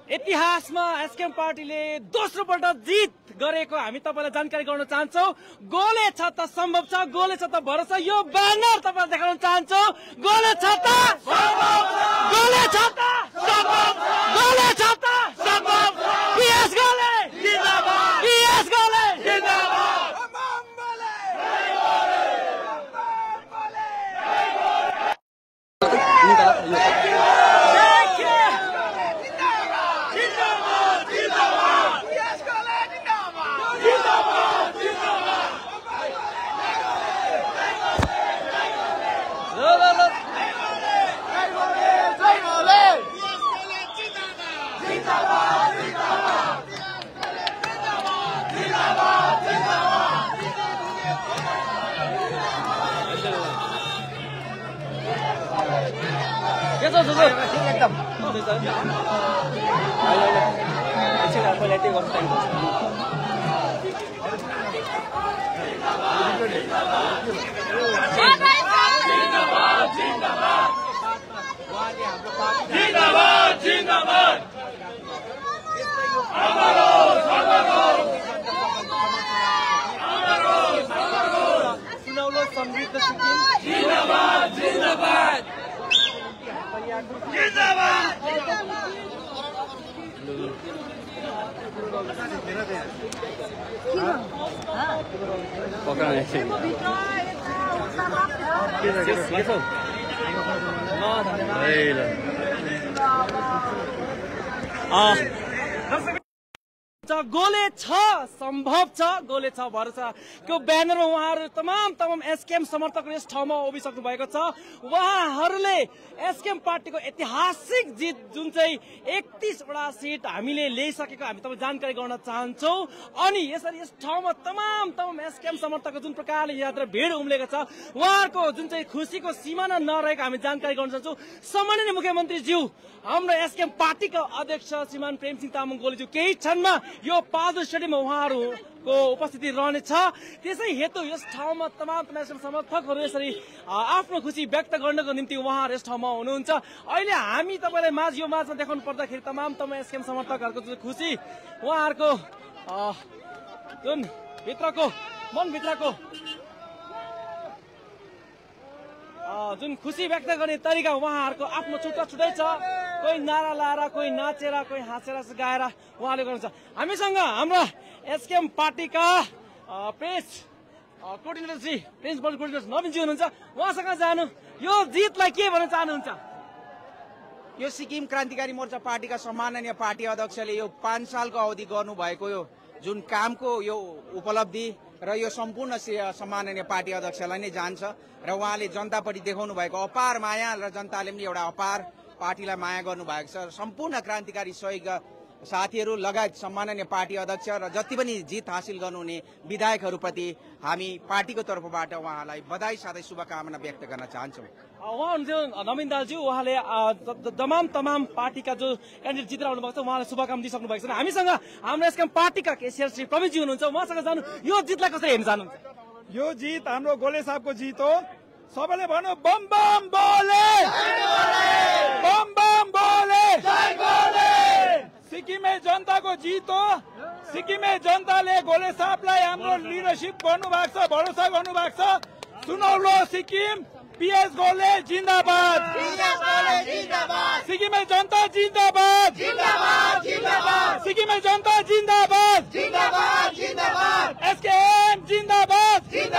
इतिहासमा एसकेएम पार्टीले दोस्रो पल्ट जित गरेको हामी तपाईलाई जानकारी गराउन चाहन्छौं। गोले छ त सम्भव छ, गोले छ त भरोसा। यो ब्यानर तपाईलाई देखाउन चाहन्छौं। गोले छ त सम्भव छ, गोले छ त सम्भव छ, गोले छ त सम्भव छ। पीएस गोले जिन्दाबाद, पीएस गोले जिन्दाबाद। गोले छ सम्भव छ, गोले छ भरोसा को ब्यानरमा उहाँहरू तमाम एसकेएम समर्थकहरू यस ठाउँमा उभिसक्नु भएको छ। उहाँहरूले एसकेएम पार्टीको ऐतिहासिक जित जुन चाहिँ 31 वटा सिट हामीले ल्याइसकेको हामी तपाईलाई जानकारी गराउन चाहन्छौं। अनि यसरी यस ठाउँमा तमाम एसकेएम समर्थकको जुन प्रकारले यहाँतिर भिड उम्लेको छ, उहाँहरूको जुन चाहिँ खुसीको सीमा नरहेको हामी जानकारी गराउन चाहन्छौं। सम्माननीय मुख्यमन्त्री ज्यू, हाम्रो एसकेएम पार्टीका अध्यक्ष श्रीमान प्रेमसिंह तामाङ गोलेज्यू केही क्षणमा यो पाल्जो स्टेडियममा उहाँहरूको उपस्थिति रहनेछ। त्यसै हेतु यस ठाउँमा तमाम समर्थकहरू यसरी आफ्नो खुसी व्यक्त गर्नको निम्ति उहाँहरू यस ठाउँमा हुनुहुन्छ। अहिले हामी तपाईलाई यो माझमा देखाउनु पर्दाखेरि तमाम एसकेएम समर्थकहरूको जुन खुसी, उहाँहरूको जुन भित्रको मनभित्रको जुन खुसी व्यक्त गर्ने तरिका उहाँहरूको आफ्नो छुट्टै छ। कोही नारा लाएर, कोही नाचेर, कोही हाँसेर गाएर उहाँले गर्नुहुन्छ। हामीसँग हाम्रा एसकेएम पार्टीका press coordinator Shri principal coordinator Naveenji हुनुहुन्छ। उहाँसँग जानु, यो जितलाई के भन्न चाहनुहुन्छ? यो सिक्किम क्रान्तिकारी मोर्चा पार्टीका सम्माननीय पार्टी अध्यक्षले यो 5 सालको अवधि गर्नुभएको यो जुन कामको यो उपलब्धि र यो सम्पूर्ण सम्माननीय पार्टी अध्यक्षलाई नै जान्छ र उहाँले जनतापट्टि देखाउनु भएको अपार माया र जनताले पनि एउटा अपार पार्टीलाई माया गर्नुभएको छ। सम्पूर्ण क्रान्तिकारी सहयोग साथीहरू लगायत सम्माननीय पार्टी अध्यक्ष र जति पनि जित हासिल गर्नुहुने विधायकहरूप्रति हामी पार्टीको तर्फबाट उहाँलाई बधाई साथै शुभकामना व्यक्त गर्न चाहन्छौँ। उहाँ हुनुहुन्थ्यो नवीन दालज्यू, उहाँले तमाम पार्टीका जो क्यान्डिडेट जितेर आउनु भएको छ उहाँलाई शुभकामना दिइसक्नु भएको छ। हामीसँग हाम्रो एसकेएम पार्टीका केसीआर श्री प्रवीणजी हुनुहुन्छ। उहाँसँग जानु, यो जितलाई कसरी हेर्न चाहनुहुन्छ? यो जित हाम्रो गोले साहबको जित हो। सबैले भन्नु बम बम बोले, बम बम बोले, जय गोले। सिक्किमे जनताको जित हो। सिक्किमे जनताले गोले साहबलाई हाम्रो लिडरशिप गर्नु भएको छ, भरोसा गर्नु भएको छ। सुनौलो सिक्किम, पीएस गोले जिन्दाबाद, सिक्किमे जनता जिन्दाबाद, सिक्किमे जनता जिन्दाबाद, एसकेएम जिन्दाबाद।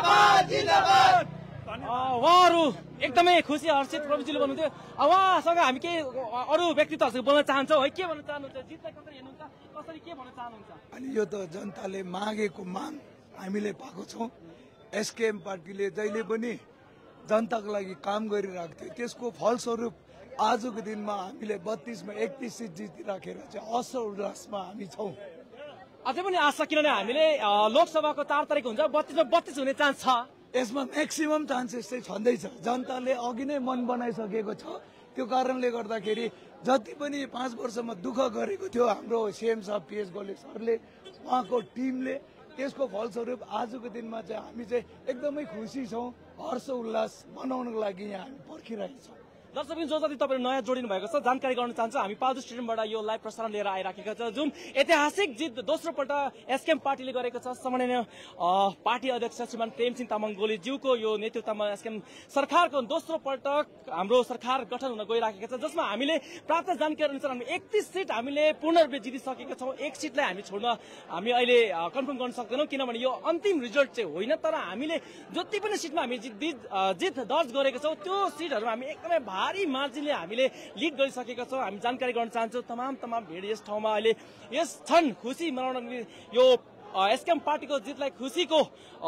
उहाँहरू एकदमै खुसी हर्षित प्रवीणजीले भन्नुहुन्थ्यो। उहाँसँग हामी केही अरू व्यक्तित्वहरूसँग बोल्न चाहन्छौँ है। के भन्न चाहनुहुन्छ? जितलाई कसरी हेर्नुहुन्छ, कसरी के भन्न चाहनुहुन्छ? अनि यो त जनताले मागेको माग हामीले पाएको छौँ। एसकेएम पार्टीले जहिले पनि जनताको लागि काम गरिरहेको थियो, त्यसको फलस्वरूप आजको दिनमा हामीले 32 मा 31 सिट जितिराखेर चाहिँ हर्ष उल्लासमा हामी छौँ। अझै पनि आशा, किनभने हामीले लोकसभाको 4 तारिक हुन्छ, 32 मा 32 हुने चान्स छ। यसमा म्याक्सिमम चान्सेस चाहिँ छँदैछ। जनताले अघि नै मन बनाइसकेको छ। त्यो कारणले गर्दाखेरि जति पनि 5 वर्षमा दुःख गरेको थियो हाम्रो सीएम साहब पीएस गोले सरले, उहाँको टिमले, त्यसको फलस्वरूप आजको दिनमा चाहिँ हामी चाहिँ एकदमै खुसी छौँ। हर्ष उल्लास मनाउनको लागि यहाँ हामी पर्खिरहेका छौँ। दर्शक जो जति तपाईँले नयाँ जोडिनु भएको छ जानकारी गर्न चाहन्छु हामी पाल्जु स्टेडियमबाट यो लाइभ प्रसारण लिएर आइराखेका छ जुन ऐतिहासिक जित दोस्रो पल्ट एसकेएम पार्टीले गरेको छ सम्माननीय पार्टी अध्यक्ष श्रीमान प्रेमसिंह तामाङ गोलेज्यूको यो नेतृत्वमा एसकेएम सरकारको दोस्रो पल्ट हाम्रो सरकार गठन हुन गइराखेको छ जसमा हामीले प्राप्त जानकारी अनुसार हामी 31 सिट हामीले पूर्ण रूपले जितिसकेका छौँ। एक सिटलाई हामी छोड्न हामी अहिले कन्फर्म गर्न सक्दैनौँ किनभने यो अन्तिम रिजल्ट चाहिँ होइन तर हामीले जति पनि सिटमा हामी जित दर्ज गरेका छौँ त्यो सिटहरूमा हामी एकदमै भारी मार्जिनले हामीले लिड गरिसकेका छौँ। हामी जानकारी गर्न चाहन्छौँ तमाम भिड यस ठाउँमा अहिले यस क्षण खुसी मनाउन यो एसकेएम पार्टीको जितलाई खुसीको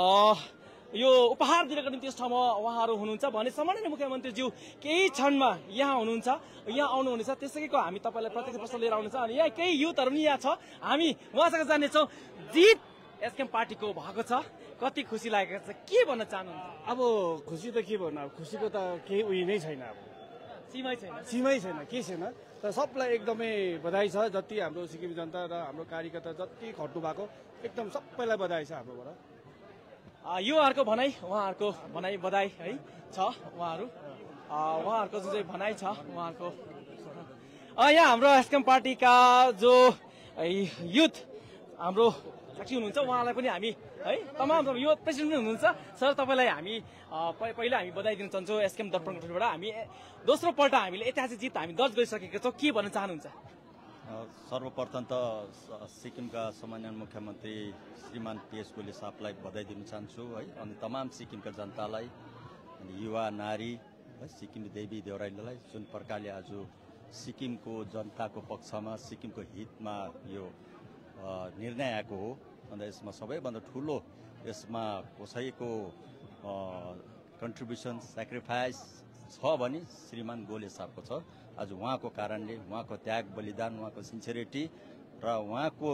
यो उपहार दिनको निम्ति यस ठाउँमा उहाँहरू हुनुहुन्छ भने सम्माननीय मुख्यमन्त्रीज्यू केही क्षणमा यहाँ हुनुहुन्छ यहाँ आउनुहुनेछ त्यसैको हामी तपाईँलाई प्रत्यक्ष प्रश्न लिएर आउनेछ अनि यहाँ केही युथहरू पनि यहाँ छ हामी उहाँसँग जान्नेछौँ जित एसकेएम पार्टीको भएको छ कति खुसी लागेको छ के भन्न चाहनुहुन्छ? अब खुसी त के भन्नु अब खुसीको त केही उयो नै छैन अब सीमै छैन केही छैन तर सबलाई एकदमै बधाई छ जति हाम्रो सिक्किम जनता र हाम्रो कार्यकर्ता जति खट्नु भएको एकदम सबैलाई बधाई छ हाम्रोबाट। युवाहरूको भनाइ उहाँहरूको भनाइ बधाई है छ उहाँहरूको जुन चाहिँ भनाइ छ उहाँहरूको यहाँ हाम्रो एसकेएम पार्टीका जो युथ हाम्रो साथी हुनुहुन्छ उहाँलाई पनि हामी है तमाम यो प्रेसिडेन्ट पनि हुनुहुन्छ सर तपाईँलाई हामी पहिला हामी बधाई दिन चाहन्छौँ एसकेएम दर्पणको तर्फबाट हामी दोस्रो पल्ट हामीले ऐतिहासिक जित हामी दर्ज गरिसकेका छौँ के भन्न चाहनुहुन्छ? सर्वप्रथम त सिक्किमका सम्माननीय मुख्यमन्त्री श्रीमान PS गोले साहबलाई बधाई दिन चाहन्छु है अनि तमाम सिक्किमका जनतालाई अनि युवा नारी है सिक्किमे देवी देउरालीलाई जुन प्रकारले आज सिक्किमको जनताको पक्षमा सिक्किमको हितमा यो निर्णय आएको हो अन्त यसमा सबैभन्दा ठुलो यसमा कसैको कन्ट्रिब्युसन सेक्रिफाइस छ भने श्रीमान गोले साहबको छ। आज उहाँको कारणले उहाँको त्याग बलिदान उहाँको सिन्सियरिटी र उहाँको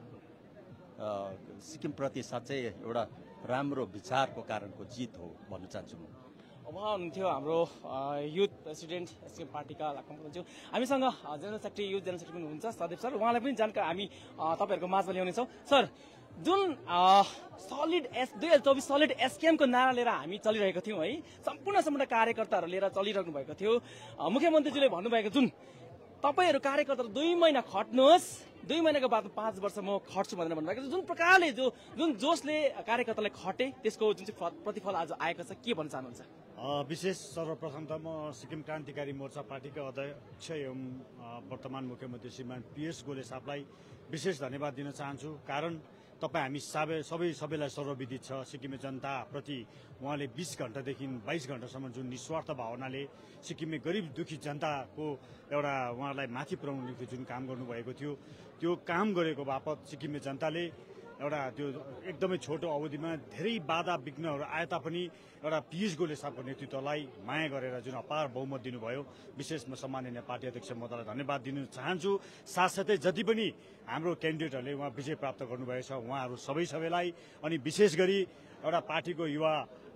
सिक्किमप्रति साँच्चै एउटा राम्रो विचारको कारणको जित हो भन्न चाहन्छु म। उहाँ हुनुहुन्थ्यो हाम्रो युथ प्रेसिडेन्ट एसकेएम पार्टीका लाखम्पज्यू हामीसँग general secretary youth general secretary पनि हुनुहुन्छ सदीप सर उहाँलाई पनि जानकारी हामी तपाईँहरूको माझमा ल्याउनेछौँ। सर जुन सलिड 2024 सलिड एसकेएमको नारा लिएर हामी चलिरहेको थियौँ है सम्पूर्ण कार्यकर्ताहरू लिएर चलिरहनु भएको थियो मुख्यमन्त्रीजीले भन्नुभएको जुन तपाईँहरू कार्यकर्ताहरू 2 महिना खट्नुहोस् 2 महिनाको बाद 5 वर्ष म खट्छु भनेर भन्नुभएको छ जुन प्रकारले जुन जोसले कार्यकर्तालाई खटे त्यसको जुन चाहिँ प्रतिफल आज आएको छ के भन्न चाहनुहुन्छ? विशेष सर्वप्रथम त म सिक्किम क्रान्तिकारी मोर्चा पार्टीका अध्यक्ष एवं वर्तमान मुख्यमन्त्री श्रीमान PS गोले साहबलाई विशेष धन्यवाद दिन चाहन्छु कारण तपाईँ हामी सबैलाई सर्वविदित छ सिक्किमे जनताप्रति उहाँले 20 घण्टादेखि 22 घण्टासम्म जुन निस्वार्थ भावनाले सिक्किमे गरिब दुखी जनताको एउटा उहाँलाई माथि पुर्याउनु निम्ति जुन काम गर्नुभएको थियो त्यो काम गरेको बापत सिक्किमे जनताले एउटा त्यो एकदमै छोटो अवधिमा धेरै बाधा विघ्नहरू आए तापनि एउटा PS गोले साहबको नेतृत्वलाई माया गरेर जुन अपार बहुमत दिनुभयो विशेष म सम्माननीय पार्टी अध्यक्ष महोदयलाई धन्यवाद दिन चाहन्छु। साथसाथै जति पनि हाम्रो क्यान्डिडेटहरूले उहाँ विजय प्राप्त गर्नुभएको छ उहाँहरू सबैलाई अनि विशेष गरी एउटा पार्टीको युवा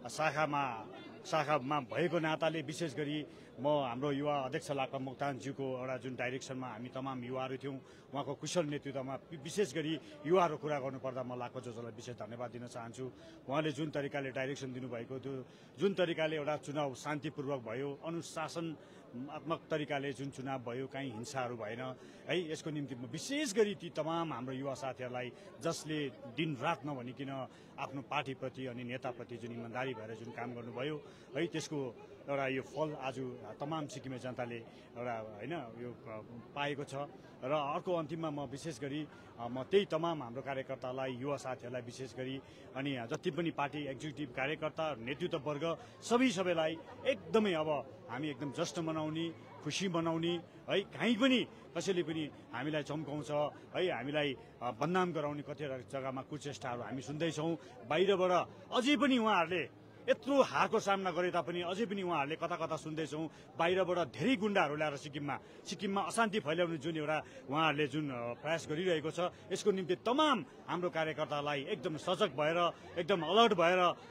शाखामा भएको नाताले विशेष गरी म हाम्रो युवा अध्यक्ष लाक्पा मोक्तानज्यूको एउटा जुन डाइरेक्सनमा हामी तमाम युवाहरू थियौँ उहाँको कुशल नेतृत्वमा विशेष गरी युवाहरू कुरा गर्नुपर्दा म लाक्पा जोजोलाई विशेष धन्यवाद दिन चाहन्छु। उहाँले जुन तरिकाले डाइरेक्सन दिनुभएको थियो जुन तरिकाले एउटा चुनाव शान्तिपूर्वक भयो अनुशासनात्मक तरिकाले जुन चुनाव भयो कहीँ हिंसाहरू भएन है यसको निम्ति म विशेष गरी ती तमाम हाम्रो युवा साथीहरूलाई जसले दिन रात नभनिकन आफ्नो पार्टीप्रति अनि नेताप्रति जुन इमान्दारी भएर जुन काम गर्नुभयो है त्यसको एउटा यो फल आज तमाम सिक्किमे जनताले एउटा होइन यो पाएको छ र अर्को अन्तिममा म विशेष गरी म त्यही तमाम हाम्रो कार्यकर्तालाई युवा साथीहरूलाई विशेष गरी अनि जति पनि पार्टी एक्जिक्युटिभ कार्यकर्ता नेतृत्ववर्ग सबैलाई एकदमै अब हामी एकदम जश्न मनाउने खुसी मनाउने है कहीँ पनि कसैले पनि हामीलाई चम्काउँछ है हामीलाई बदनाम गराउने कतिवटा जग्गामा कुचेष्टाहरू हामी सुन्दैछौँ बाहिरबाट अझै पनि उहाँहरूले यत्रो हारको सामना गरे तापनि अझै पनि उहाँहरूले कता सुन्दैछौँ बाहिरबाट धेरै गुण्डाहरू ल्याएर सिक्किममा अशान्ति फैलाउने जुन एउटा उहाँहरूले जुन प्रयास गरिरहेको छ यसको निम्ति तमाम हाम्रो कार्यकर्तालाई एकदम सजग भएर एकदम अलर्ट भएर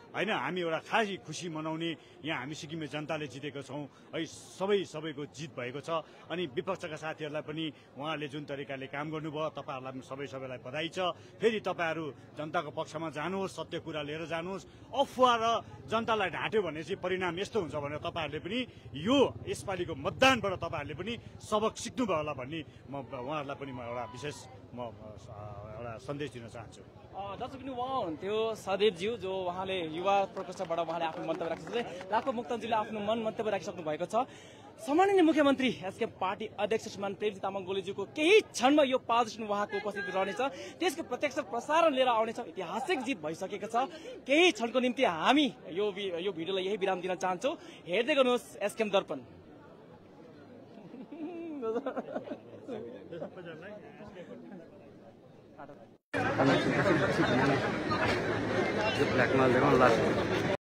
होइन हामी एउटा खासै खुसी मनाउने यहाँ हामी सिक्किमे जनताले जितेको छौँ है सबैको जित भएको छ अनि विपक्षका साथीहरूलाई पनि उहाँहरूले जुन तरिकाले काम गर्नुभयो तपाईँहरूलाई पनि सबैलाई बधाई छ फेरि तपाईँहरू जनताको पक्षमा जानुहोस् सत्य कुरा लिएर जानुहोस् अफवाह र जनतालाई ढाँट्यो भने चाहिँ परिणाम यस्तो हुन्छ भनेर तपाईँहरूले पनि यसपालिको मतदानबाट तपाईँहरूले पनि सबक सिक्नुभयो होला भन्ने म उहाँहरूलाई पनि म एउटा विशेष एउटा सन्देश दिन चाहन्छु। दर्शक पनि उहाँ हुनुहुन्थ्यो सदेवज्यू जो उहाँले युवा प्रकोष्ठबाट उहाँले आफ्नो मन्तव्य राखिसक्नु लाखो मुक्तानजीले आफ्नो मन्तव्य राखिसक्नु भएको छ। सम्माननीय मुख्यमन्त्री एसकेएम पार्टी अध्यक्ष श्रीमान प्रेमजी तामाङ गोलेज्यूको केही क्षणमा यो पावरस्टेसन उहाँको उपस्थिति रहनेछ। त्यसको प्रत्यक्ष प्रसारण लिएर आउनेछ। ऐतिहासिक जित भइसकेको छ। केही क्षणको निम्ति हामी यो भिडियोलाई यही विराम दिन चाहन्छौँ। हेर्दै गर्नुहोस् एसकेएम दर्पण। ब्ल्याकमेल देखो लास्ट